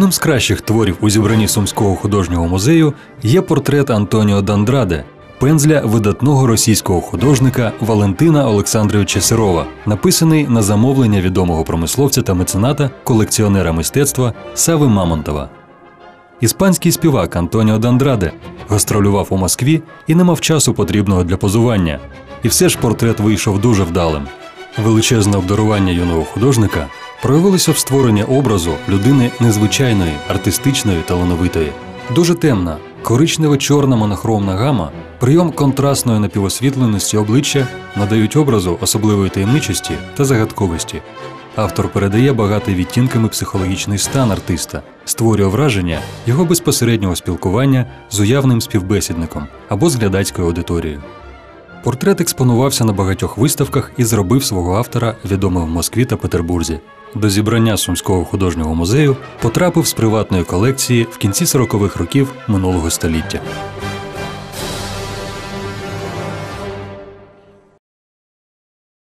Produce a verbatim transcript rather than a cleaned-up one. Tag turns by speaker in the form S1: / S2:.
S1: Одним з кращих творів у зібранні Сумського художнього музею є портрет Антоніо Д'Андраде, пензля видатного російського художника Валентина Олександровича Серова, написаний на замовлення відомого промисловця та мецената, колекціонера мистецтва Сави Мамонтова. Іспанський співак Антоніо Д'Андраде гастролював у Москві і не мав часу потрібного для позування. І все ж портрет вийшов дуже вдалим. Величезне обдарування юного художника проявилося в створенні образу людини незвичайної, артистичної, талановитої. Дуже темна, коричнево-чорна монохромна гама, прийом контрастної напівосвітленості обличчя надають образу особливої таємничості та загадковості. Автор передає багатий відтінками психологічний стан артиста, створює враження його безпосереднього спілкування з уявним співбесідником або з глядацькою аудиторією. Портрет експонувався на багатьох виставках і зробив свого автора відомим в Москві та Петербурзі. До зібрання Сумського художнього музею потрапив з приватної колекції в кінці сорокових років минулого століття.